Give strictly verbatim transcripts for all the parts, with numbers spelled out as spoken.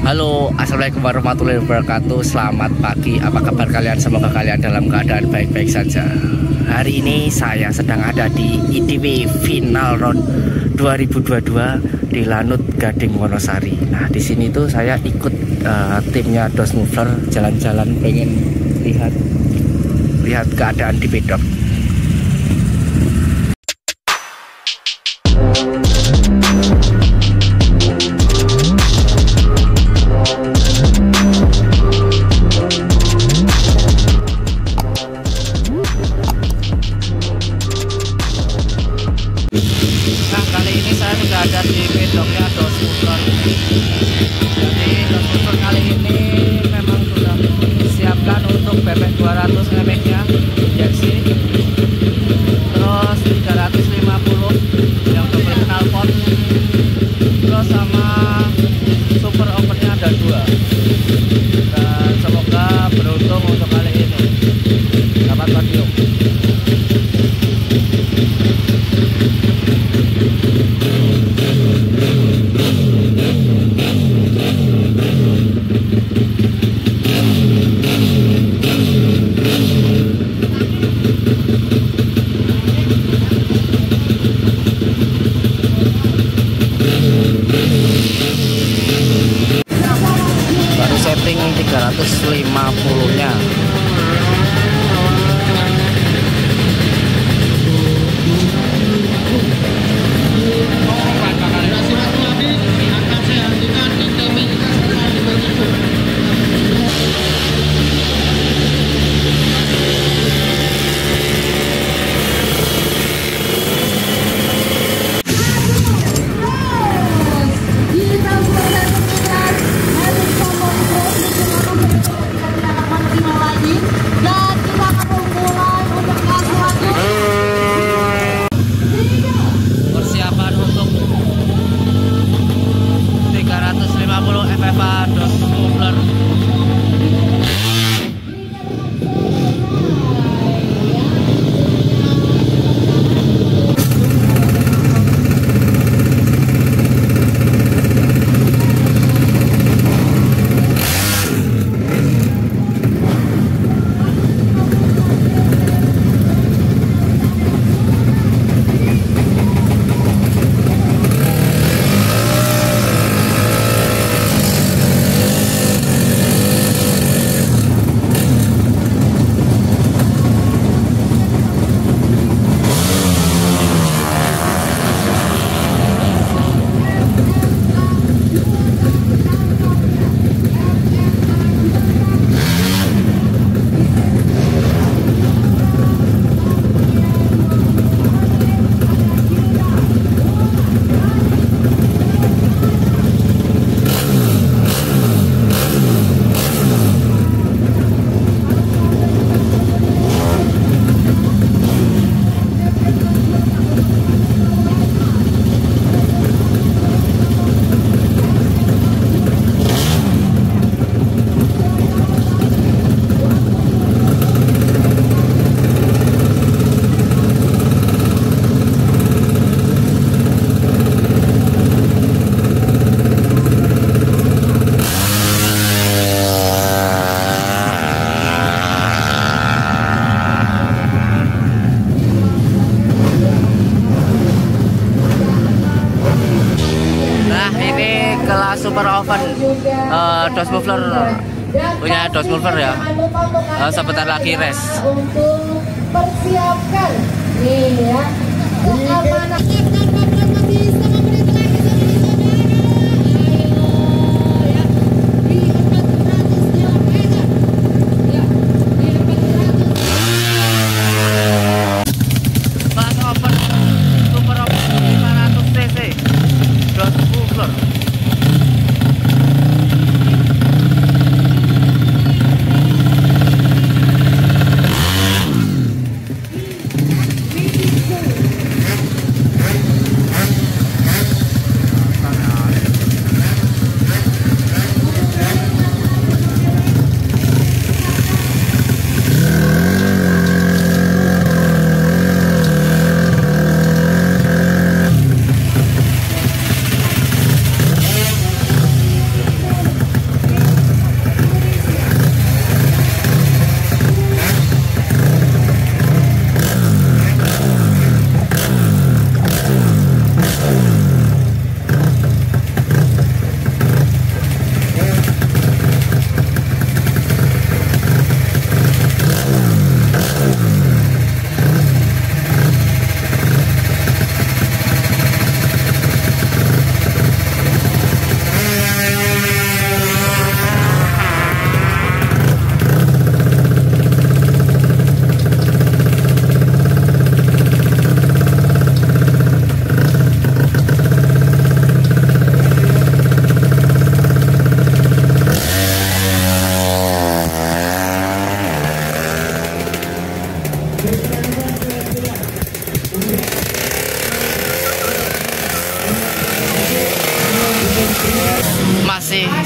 Halo, assalamualaikum warahmatullahi wabarakatuh. Selamat pagi, apa kabar kalian? Semoga kalian dalam keadaan baik-baik saja. Hari ini saya sedang ada di I D W Final Round dua ribu dua puluh dua di Lanut Gading Wonosari. Nah, di sini tuh saya ikut uh, timnya Dos Muffler jalan-jalan, pengen lihat lihat keadaan di pedok. Nah, kali ini saya sudah ada di pedoknya Dos Muffler. Jadi Dos Muffler kali ini memang sudah disiapkan untuk B P dua ratus M X nya injeksi, terus tiga ratus lima puluh yang double knalpot, terus sama super opennya ada dua. Dan semoga beruntung untuk kali ini dapat podium. Baru setting tiga ratus lima puluh nya. Dos Muffler. Kelas super oven uh, Dos Muffler punya Dos Muffler ya. Uh, sebentar lagi race. Untuk persiapkan nih ya. Kelas oven super oven lima ratus cc Dos Muffler.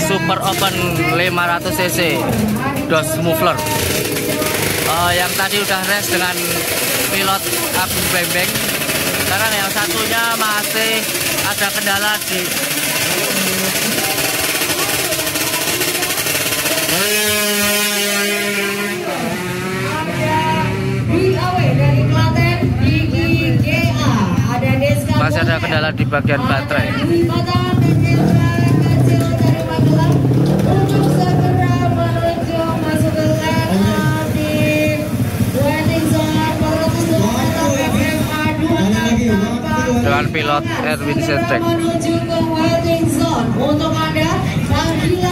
Super Open lima ratus cc dos muffler. Uh, yang tadi udah race dengan pilot Agung Bembeng. Sekarang yang satunya masih ada kendala di masih ada kendala di bagian baterai. Dengan pilot Erwin Setrek. Menuju ke waiting zone untuk Anda yang gila.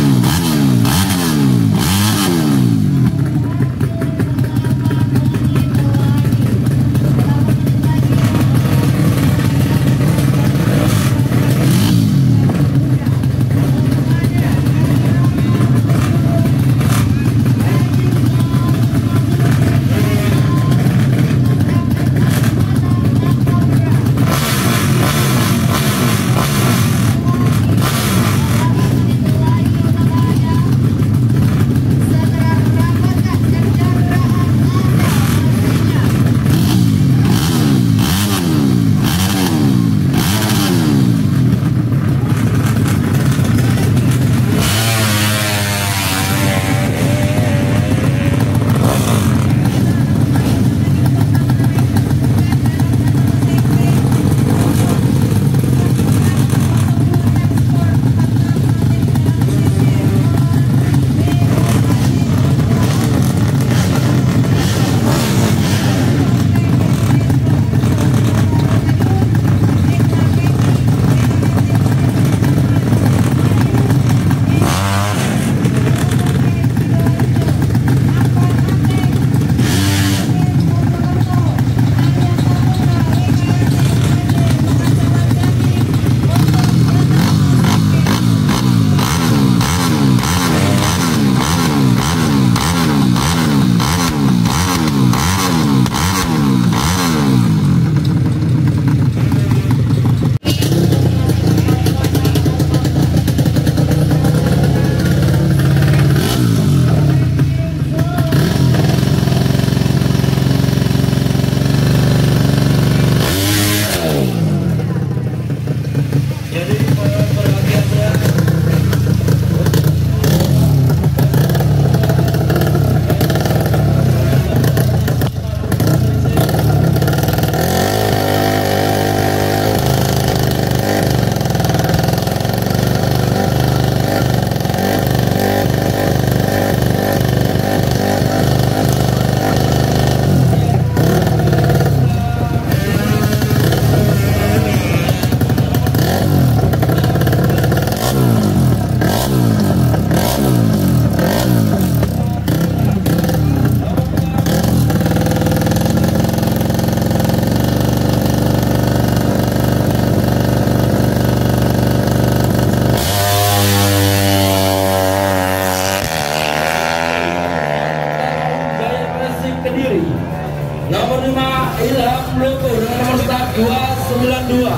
Nomor lima Ilham Loko dengan nomor start dua sembilan dua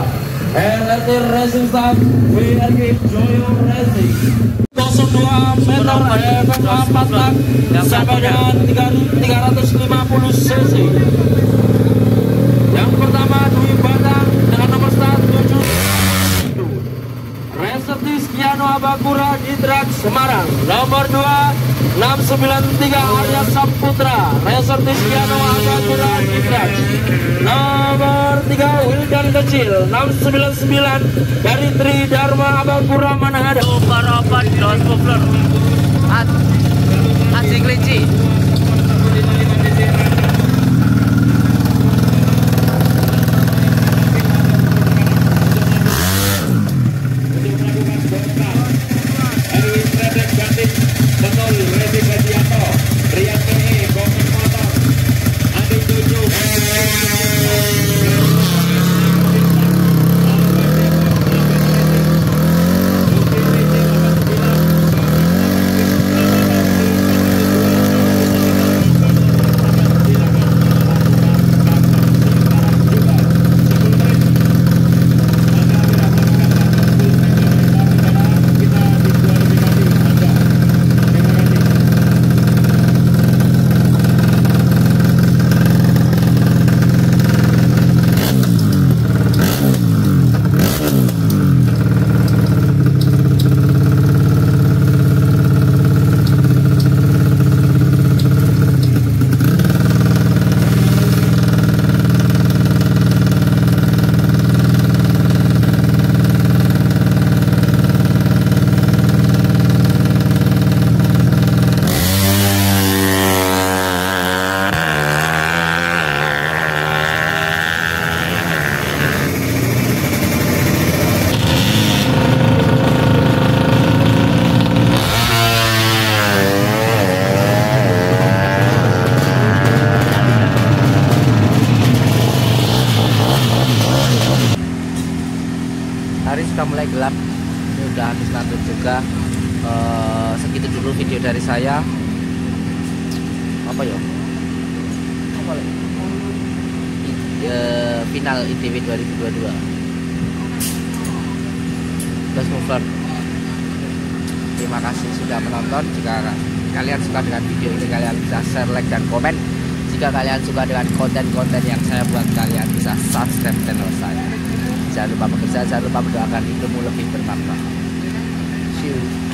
R R T Racing Start W R G Joyo Racing nol dua meter F M A empat tak sampai dengan tiga ratus lima puluh cc. Yang pertama Dwi Batang dengan nomor start tujuh Resertis Kiano Abakura di Drak Semarang. Nomor dua enam sembilan tiga Arya Saputra Resertis Kiano Abakura di Drak. Nomor tiga Wildan Kecil enam sembilan sembilan dari Tri Dharma Abakura Manado. Super Open dos muffler Aji Kelinci. uh, segitu dulu video dari saya. Apa ya? Apa lagi? Uh, final I D W dua ribu dua puluh dua. Let's move on. Terima kasih sudah menonton. Jika kalian suka dengan video ini, kalian bisa share, like, dan komen. Jika kalian suka dengan konten-konten yang saya buat, kalian bisa subscribe channel saya. Jangan lupa bekerja, jangan lupa mendoakan hidupmu lebih bermanfaat. See you.